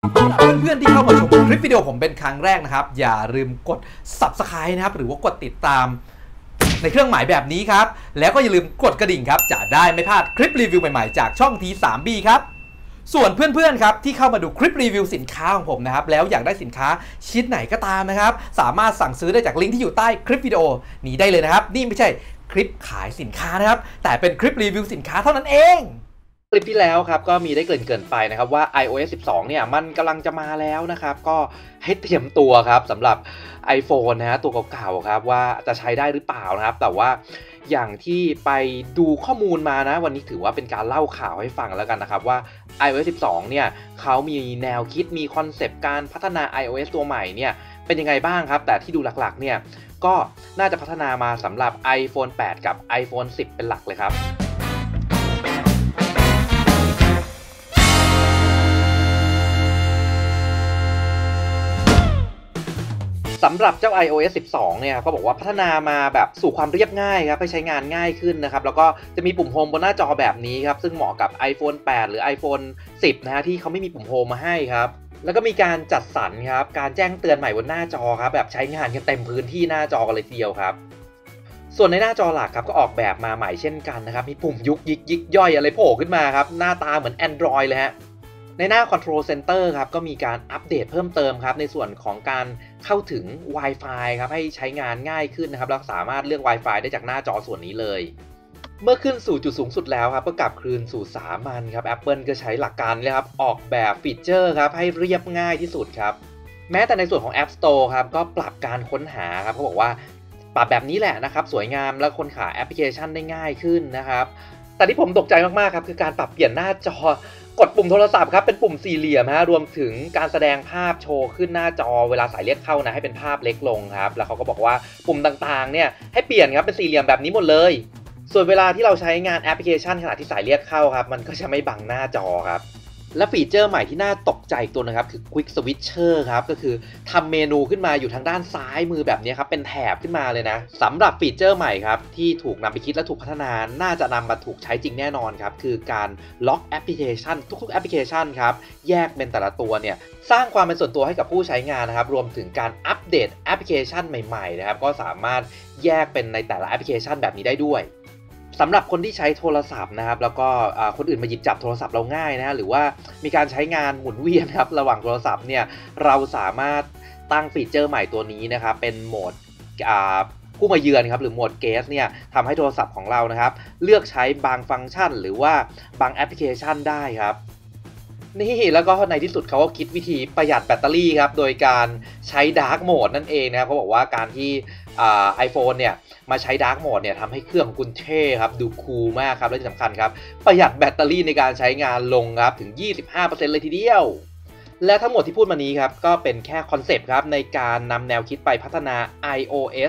เพื่อนๆที่เข้ามาชมคลิปวิดีโอผมเป็นครั้งแรกนะครับอย่าลืมกด Subscribe นะครับหรือว่ากดติดตามในเครื่องหมายแบบนี้ครับแล้วก็อย่าลืมกดกระดิ่งครับจะได้ไม่พลาดคลิปรีวิวใหม่ๆจากช่อง T3B ครับส่วนเพื่อนๆครับที่เข้ามาดูคลิปรีวิวสินค้าของผมนะครับแล้วอยากได้สินค้าชิ้นไหนก็ตามนะครับสามารถสั่งซื้อได้จากลิงก์ที่อยู่ใต้คลิปวิดีโอนี้ได้เลยนะครับนี่ไม่ใช่คลิปขายสินค้านะครับแต่เป็นคลิปรีวิวสินค้าเท่านั้นเองคลิปที่แล้วครับก็มีได้เกริ่นไปนะครับว่า iOS 12 เนี่ยมันกำลังจะมาแล้วนะครับก็ให้เตรียมตัวครับสำหรับ iPhone นะฮะตัวเก่าๆครับว่าจะใช้ได้หรือเปล่านะครับแต่ว่าอย่างที่ไปดูข้อมูลมานะวันนี้ถือว่าเป็นการเล่าข่าวให้ฟังแล้วกันนะครับว่า iOS 12 เนี่ยเขามีแนวคิดมีคอนเซปต์การพัฒนา iOS ตัวใหม่เนี่ยเป็นยังไงบ้างครับแต่ที่ดูหลักๆเนี่ยก็น่าจะพัฒนามาสำหรับ iPhone 8 กับ iPhone 10 เป็นหลักเลยครับสำหรับเจ้า iOS 12 เนี่ยเขาบอกว่าพัฒนามาแบบสู่ความเรียบง่ายครับให้ใช้งานง่ายขึ้นนะครับแล้วก็จะมีปุ่มโฮมบนหน้าจอแบบนี้ครับซึ่งเหมาะกับ iPhone 8 หรือ iPhone 10 นะฮะที่เขาไม่มีปุ่มโฮมมาให้ครับแล้วก็มีการจัดสรรครับการแจ้งเตือนใหม่บนหน้าจอครับแบบใช้งานกันเต็มพื้นที่หน้าจอกันเลยทีเดียวครับส่วนในหน้าจอหลักครับก็ออกแบบมาใหม่เช่นกันนะครับมีปุ่มยุกยิกยิกย่อยอะไรโผล่ขึ้นมาครับหน้าตาเหมือน Android เลยฮะในหน้า Control Center ครับก็มีการอัปเดตเพิ่มเติมครับในส่วนของการเข้าถึง Wi-Fi ครับให้ใช้งานง่ายขึ้นนะครับแล้วสามารถเลือก Wi-Fi ได้จากหน้าจอส่วนนี้เลยเมื่อขึ้นสู่จุดสูงสุดแล้วครับก็กลับคืนสู่สามัญครับ Apple ก็ใช้หลักการเลยครับออกแบบฟีเจอร์ครับให้เรียบง่ายที่สุดครับแม้แต่ในส่วนของ App Store ครับก็ปรับการค้นหาครับเขาบอกว่าปรับแบบนี้แหละนะครับสวยงามและค้นหาแอปพลิเคชันได้ง่ายขึ้นนะครับแต่ที่ผมตกใจมากๆครับคือการปรับเปลี่ยนหน้าจอกดปุ่มโทรศัพท์ครับเป็นปุ่มสี่เหลี่ยมฮะรวมถึงการแสดงภาพโชว์ขึ้นหน้าจอเวลาสายเรียกเข้านะให้เป็นภาพเล็กลงครับแล้วเขาก็บอกว่าปุ่มต่างๆเนี่ยให้เปลี่ยนครับเป็นสี่เหลี่ยมแบบนี้หมดเลยส่วนเวลาที่เราใช้งานแอปพลิเคชันขณะที่สายเรียกเข้าครับมันก็จะไม่บังหน้าจอครับและฟีเจอร์ใหม่ที่น่าตกใจอีกตัวนะครับคือ Quick Switcher ครับก็คือทำเมนูขึ้นมาอยู่ทางด้านซ้ายมือแบบนี้ครับเป็นแถบขึ้นมาเลยนะสำหรับฟีเจอร์ใหม่ครับที่ถูกนำไปคิดและถูกพัฒนาน่าจะนำมาถูกใช้จริงแน่นอนครับคือการล็อกแอปพลิเคชันทุกๆแอปพลิเคชันครับแยกเป็นแต่ละตัวเนี่ยสร้างความเป็นส่วนตัวให้กับผู้ใช้งานนะครับรวมถึงการอัปเดตแอปพลิเคชันใหม่ๆนะครับก็สามารถแยกเป็นในแต่ละแอปพลิเคชันแบบนี้ได้ด้วยสำหรับคนที่ใช้โทรศัพท์นะครับแล้วก็คนอื่นมาหยิบจับโทรศัพท์เราง่ายนะหรือว่ามีการใช้งานหมุนเวียนครับระหว่างโทรศัพท์เนี่ยเราสามารถตั้งฟีเจอร์ใหม่ตัวนี้นะครับเป็นโหมดผู้มาเยือนครับหรือโหมดเกสเนี่ยทำให้โทรศัพท์ของเรานะครับเลือกใช้บางฟังก์ชันหรือว่าบางแอปพลิเคชันได้ครับนี่แล้วก็ในที่สุดเขาก็คิดวิธีประหยัดแบตเตอรี่ครับโดยการใช้ดาร์กโหมดนั่นเองนะครับเขาบอกว่าการที่iPhone เนี่ยมาใช้ดาร์กโหมดเนี่ยทำให้เครื่องของคุณเท่ครับดูคูลมากครับและที่สำคัญครับประหยัดแบตเตอรี่ในการใช้งานลงครับถึง 25% เลยทีเดียวและทั้งหมดที่พูดมานี้ครับก็เป็นแค่คอนเซปต์ครับในการนำแนวคิดไปพัฒนา iOS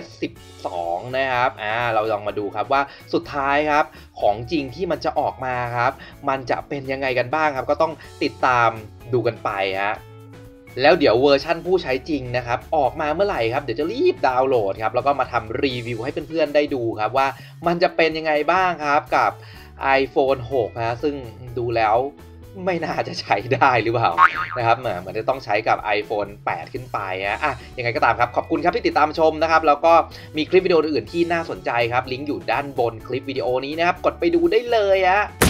12 นะครับเราลองมาดูครับว่าสุดท้ายครับของจริงที่มันจะออกมาครับมันจะเป็นยังไงกันบ้างครับก็ต้องติดตามดูกันไปฮะแล้วเดี๋ยวเวอร์ชั่นผู้ใช้จริงนะครับออกมาเมื่อไหร่ครับเดี๋ยวจะรีบดาวน์โหลดครับแล้วก็มาทำรีวิวให้เพื่อนๆได้ดูครับว่ามันจะเป็นยังไงบ้างครับกับ iPhone 6 นะซึ่งดูแล้วไม่น่าจะใช้ได้หรือเปล่านะครับเหมือนจะต้องใช้กับ iPhone 8 ขึ้นไปยังไงก็ตามครับขอบคุณครับที่ติดตามชมนะครับแล้วก็มีคลิปวิดีโออื่นที่น่าสนใจครับลิงก์อยู่ด้านบนคลิปวิดีโอนี้นะครับกดไปดูได้เลย